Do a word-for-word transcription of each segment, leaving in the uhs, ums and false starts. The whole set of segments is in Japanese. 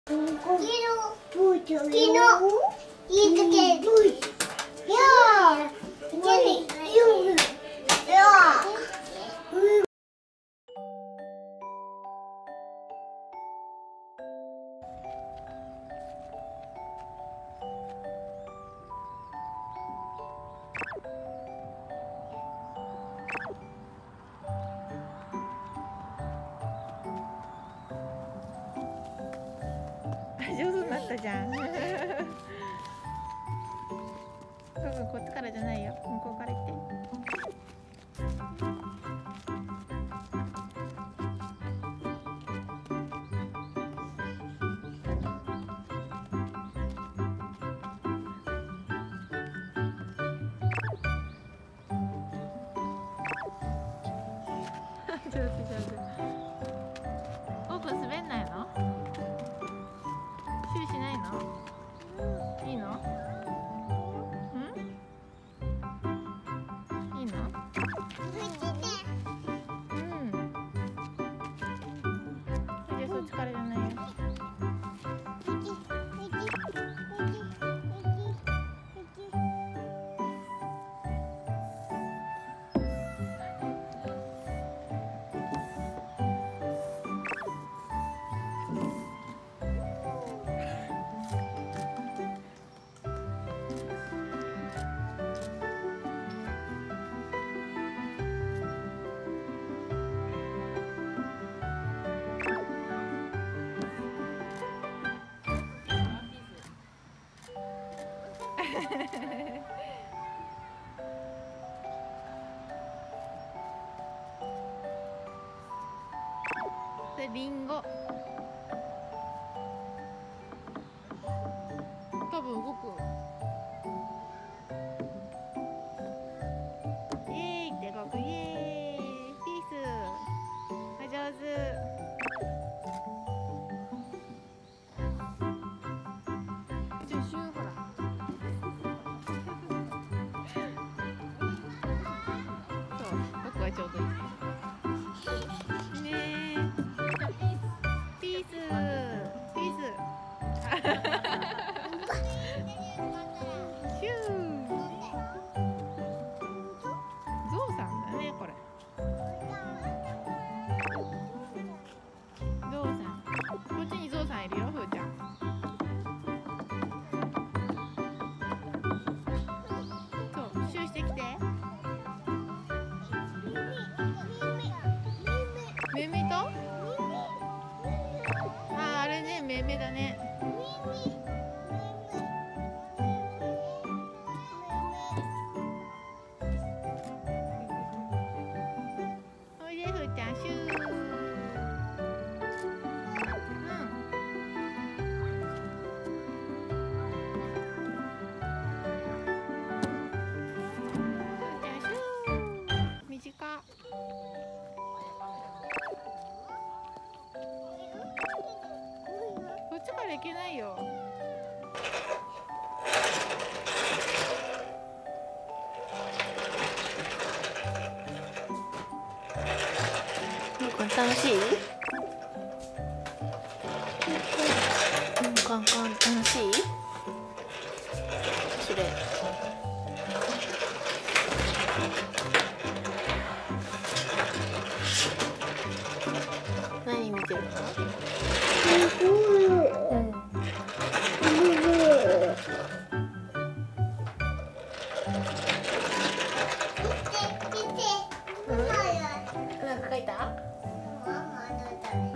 上手になったじゃん。こっちからじゃないよ。向こうから行って。上手上手。オープン滑んないの？シューしないの？いいの？うん？いいの？うん。じゃあそっちからじゃないよ。それリンゴ。多分動く。イエーイって動く。イエーイ。ピース。あ、上手。じゃあシューほら。そう、僕はちょうどいい。ねえ。ピース。ピース。シュー。ゾウさんだね、これ。ゾウさん。こっちにゾウさんいるよ、ふーちゃん。そう、シューしてきて。めめと。あ、あれね、めめだね。おいで、ふーちゃん、シュー。うん。ふーちゃん、シュー。短っ。こっちから行けないよ。これ楽しい？カンカン楽しい？それ。何見てるの？うん。なんか書いた？うん。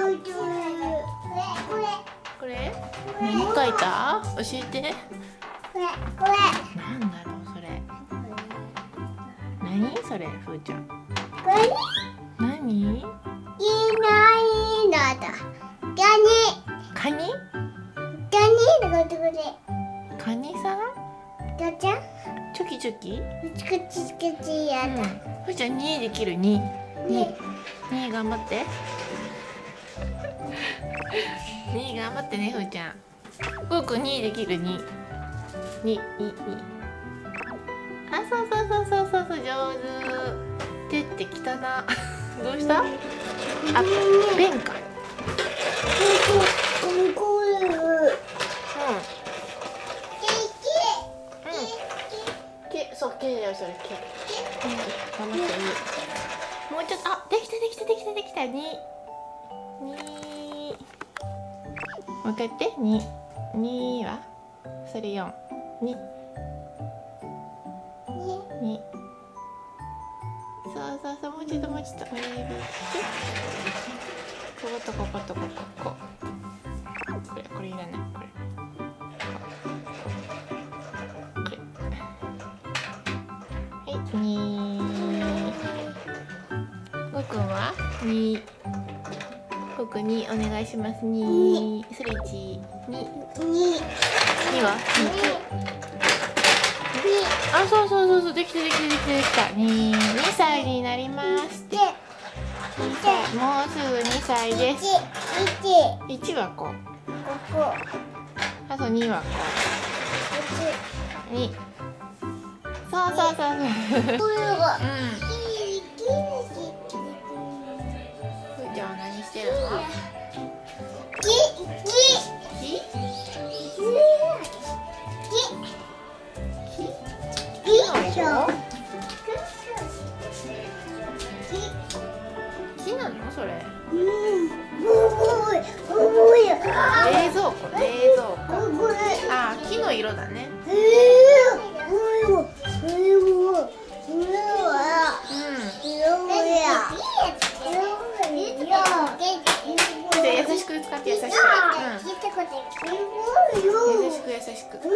これ？何書いた？教えて。 これこれ。 なんだろうそれ。何それ、ふーちゃん。 これ？ 何？ いないのだ。カニ。 カニ？ カニのことこれ。 カニさん？ どうちゃん？ チョキチョキ？ チクチチクチやだ。 ふーちゃんにできるに。に。に頑張って。に頑張ってね、ふーちゃん。ふうくんにできるに。に、に、に。あ、そうそうそうそうそうそう、上手。手ってきたな。どうした？あ、ペンか。 こもう一回言って。に、にはそれよん。に、に。そうそうそう、もうちょっともうちょっと親指してこことこことここここれこれいらないこれこれはいにごくんはにごくんにお願いしますにそれいちににはあ、そうそうそうそう、できたできたできたできた。に、にさいになります。にさい、もうすぐにさいです。いちはこう。あとにはこう。に。そうそうそうそう。うん。ふーちゃんは何してるの？木なのそれ？冷蔵庫、冷蔵庫。あ、木の色だね。うん。じゃあ優しく使って優しく。うん。優しく優しく。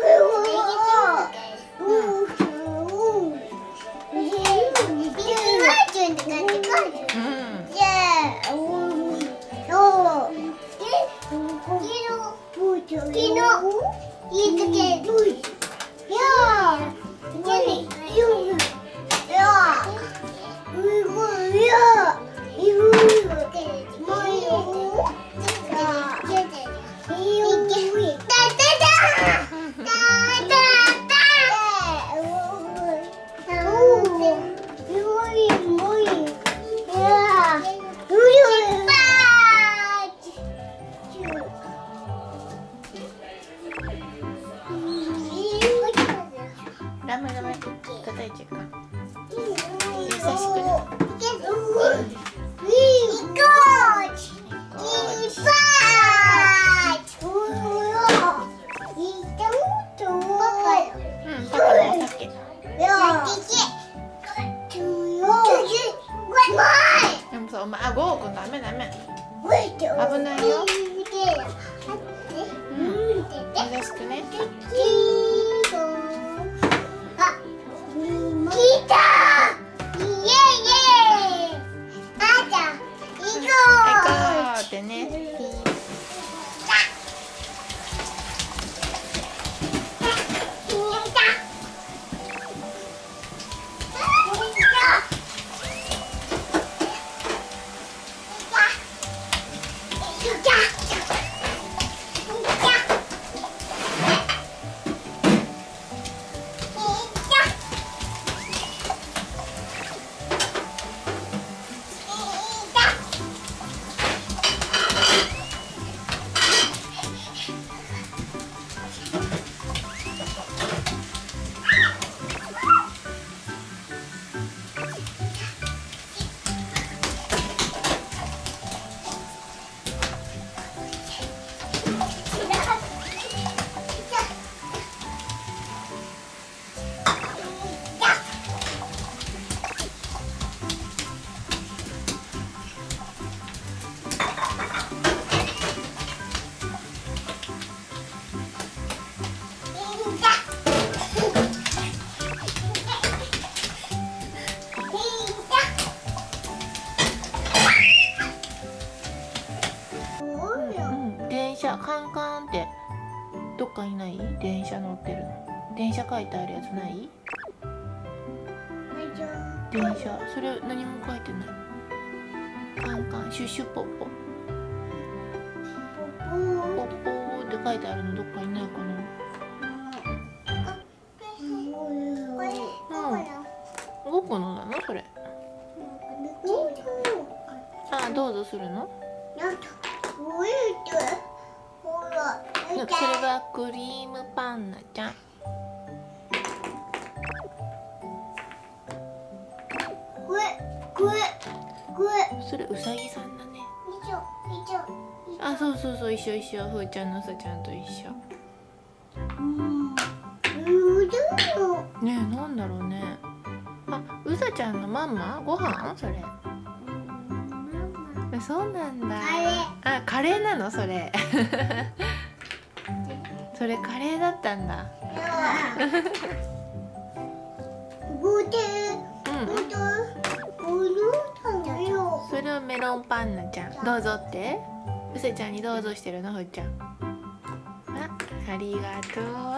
ダメダメ、叩いちゃうか。優しくね。でもさ、お前、あ、ゴーくんダメダメ。危ないよ。うん、優しくね。ってね。カンカンってどっかにない？電車乗ってるの。電車書いてあるやつない？電車、それ何も書いてない。カンカン、シュッシュポッポ。ポッポーって書いてあるのどっかにないかな。うん。ごこのなのそれ。あ、どうぞするの？それはクリームパンナちゃん。これこれこれそれうさぎさんだね。あ、 あ、そうそうそう、一緒一緒。ふーちゃんのうさちゃんと一緒。ねえ、なんだろうね。あ、うさちゃんのママご飯それ。そうなんだ。あ、カレーなのそれ。それカレーだったんだ。それをメロンパンナちゃんどうぞって。うさちゃんにどうぞしてるのふーちゃん。あ、ありがとうって。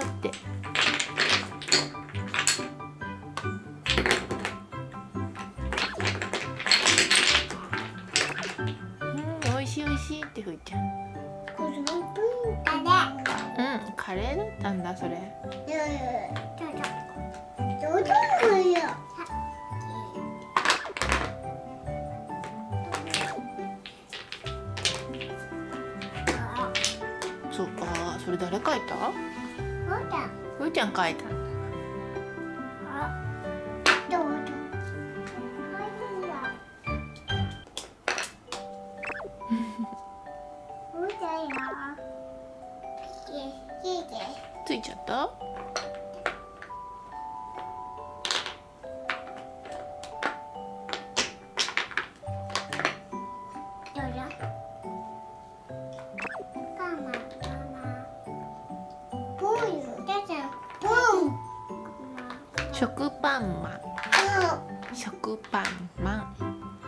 うん、おいしいおいしいってふーちゃん。うん、カレーだったんだそれ。そうか、それ誰書いた？ふーちゃん書いた。ついちゃった？食パンマン。食パンマン。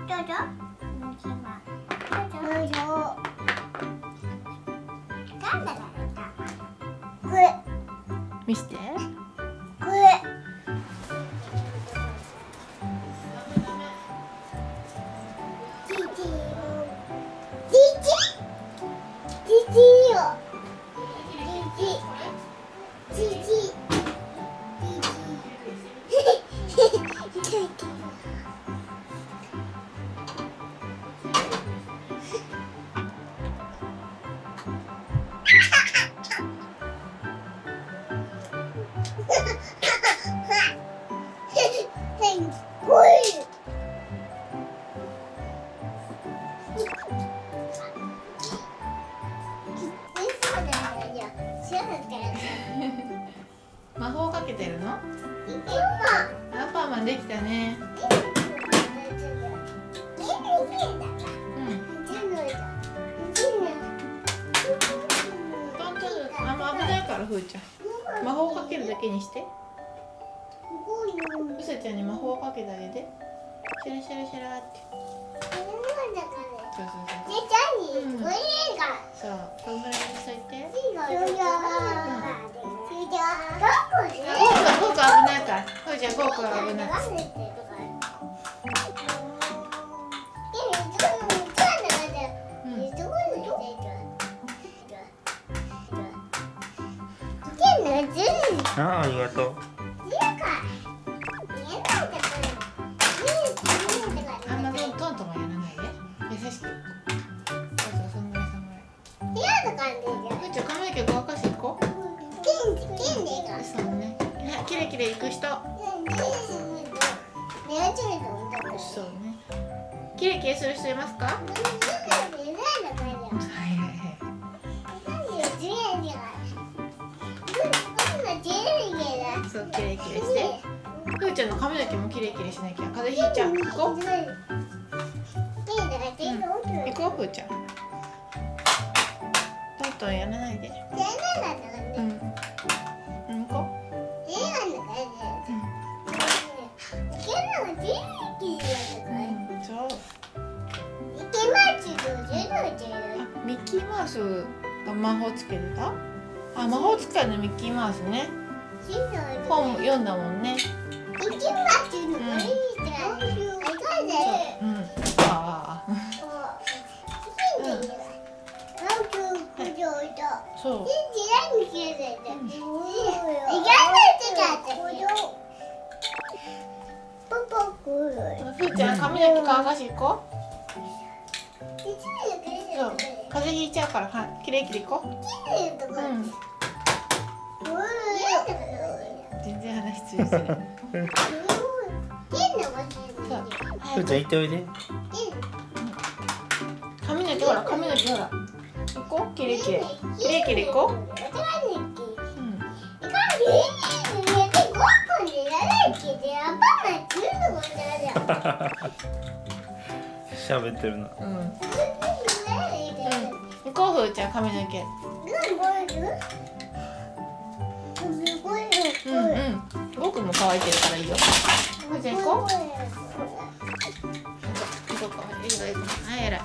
見して。これ。魔法かけてるの？アンパンマンできたね。うん。トントン、あんま危ないからふーちゃん。魔法かけるだけにして。うさちゃんに魔法かけてあげて。シャラシャラシャラって。そうそうそう。うん、そう、こんぐらいにしといて。ゴーク危ないから。ふーちゃんゴークは危ない。 ああ、ありがとう。 あんまトントンともやらないで。優しく。そうそう、そんぐらいそんぐらい。ふーちゃん髪の毛乾かしていこう。そうね。キレキレいく人。そうね。キレキレする人いますか？はいはいはい。そう、キレキレして。ふーちゃんの髪の毛もキレキレしなきゃ風邪ひいちゃう。行こう。うん、行こうふーちゃん。トントンやらないで。うん。うん、行こう。そう。ミッキーマウスが魔法つけてた？あ、魔法使いのミッキーマウスね。本読んだもんね。ミッキーマウスのいいうん。ああ。そう。ふーちゃん髪の毛乾かし行こう。そう、風邪ひいちゃうから、はい、きれいきれい行こう。うん。全然話失礼する。 ふーちゃん行っておいで。 髪の毛ほら、髪の毛ほら。 こうキレキレキレキレこう。 喋ってるな。 うん。うん。こうふーちゃん髪の毛。うんうん。僕も乾いてるからいいよ。ふーちゃん行こう。どこ？いいよいいよ。はい、偉い。